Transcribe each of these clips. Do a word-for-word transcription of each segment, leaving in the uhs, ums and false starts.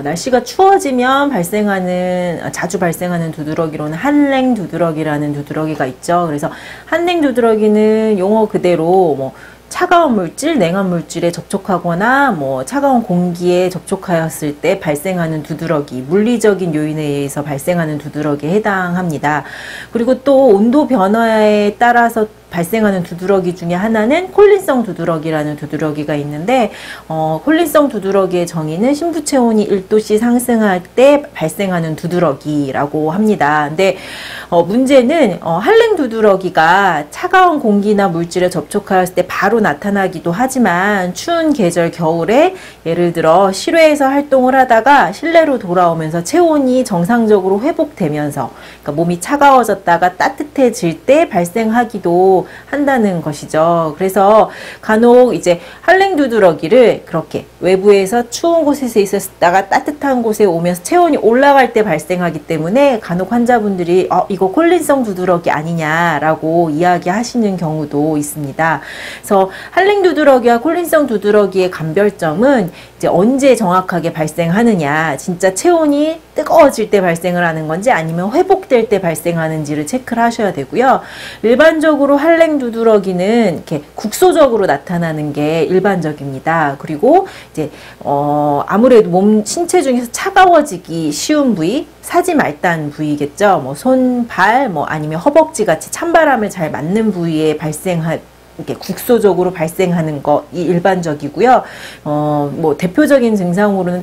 날씨가 추워지면 발생하는 자주 발생하는 두드러기로는 한랭 두드러기라는 두드러기가 있죠. 그래서 한랭 두드러기는 용어 그대로 뭐 차가운 물질, 냉한 물질에 접촉하거나 뭐 차가운 공기에 접촉하였을 때 발생하는 두드러기, 물리적인 요인에 의해서 발생하는 두드러기에 해당합니다. 그리고 또 온도 변화에 따라서 발생하는 두드러기 중에 하나는 콜린성 두드러기라는 두드러기가 있는데 어, 콜린성 두드러기의 정의는 신부 체온이 일 도씨 상승할 때 발생하는 두드러기라고 합니다. 근데 어, 문제는 어, 한랭 두드러기가 차가운 공기나 물질에 접촉하였을 때 바로 나타나기도 하지만 추운 계절 겨울에 예를 들어 실외에서 활동을 하다가 실내로 돌아오면서 체온이 정상적으로 회복되면서 그러니까 몸이 차가워졌다가 따뜻해질 때 발생하기도 한다는 것이죠. 그래서 간혹 이제 한랭 두드러기를 그렇게 외부에서 추운 곳에서 있었다가 따뜻한 곳에 오면서 체온이 올라갈 때 발생하기 때문에 간혹 환자분들이 어, 이거 콜린성 두드러기 아니냐라고 이야기하시는 경우도 있습니다. 그래서 한랭 두드러기와 콜린성 두드러기의 감별점은 이제 언제 정확하게 발생하느냐, 진짜 체온이 뜨거워질 때 발생을 하는 건지 아니면 회복될 때 발생하는지를 체크를 하셔야 되고요. 일반적으로 한랭 두드러기는 이렇게 국소적으로 나타나는 게 일반적입니다. 그리고 이제 어 아무래도 몸 신체 중에서 차가워지기 쉬운 부위, 사지 말단 부위겠죠. 뭐 손, 발, 뭐 아니면 허벅지 같이 찬바람을 잘 맞는 부위에 발생할 이렇게 국소적으로 발생하는 것이 일반적이고요. 어, 뭐 대표적인 증상으로는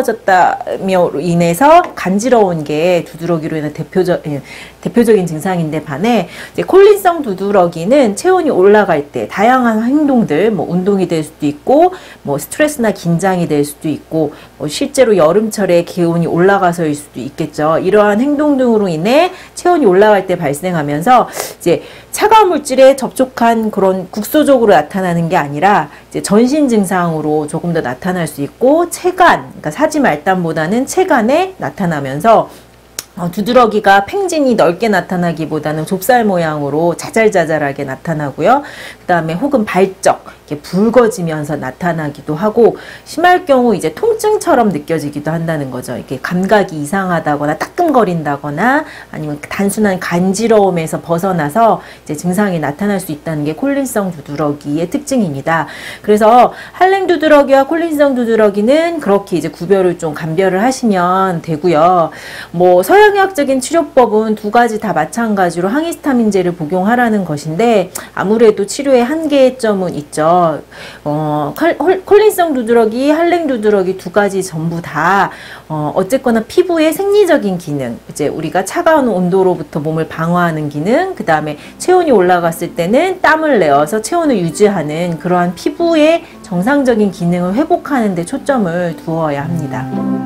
차가워졌다며 인해서 간지러운 게 두드러기로 인한 대표적 예, 대표적인 증상인데 반해 이제 콜린성 두드러기는 체온이 올라갈 때 다양한 행동들, 뭐 운동이 될 수도 있고, 뭐 스트레스나 긴장이 될 수도 있고, 뭐 실제로 여름철에 기온이 올라가서일 수도 있겠죠. 이러한 행동 등으로 인해 체온이 올라갈 때 발생하면서 이제 차가운 물질에 접촉한 그런 국소적으로 나타나는 게 아니라 이제 전신 증상으로 조금 더 나타날 수 있고 체간, 그러니까 사지 말단보다는 체간에 나타나면서 어, 두드러기가 팽진이 넓게 나타나기보다는 좁쌀 모양으로 자잘자잘하게 나타나고요. 그 다음에 혹은 발적, 이렇게 붉어지면서 나타나기도 하고 심할 경우 이제 통증처럼 느껴지기도 한다는 거죠. 이렇게 감각이 이상하다거나 따끔거린다거나 아니면 단순한 간지러움에서 벗어나서 이제 증상이 나타날 수 있다는 게 콜린성 두드러기의 특징입니다. 그래서 한랭 두드러기와 콜린성 두드러기는 그렇게 이제 구별을 좀 감별을 하시면 되고요. 뭐 서양 서양의학적인 치료법은 두 가지 다 마찬가지로 항히스타민제를 복용하라는 것인데 아무래도 치료에 한계점은 있죠. 어, 콜린성 두드러기, 한랭 두드러기 두 가지 전부 다 어, 어쨌거나 피부의 생리적인 기능, 이제 우리가 차가운 온도로부터 몸을 방어하는 기능, 그 다음에 체온이 올라갔을 때는 땀을 내어서 체온을 유지하는 그러한 피부의 정상적인 기능을 회복하는 데 초점을 두어야 합니다.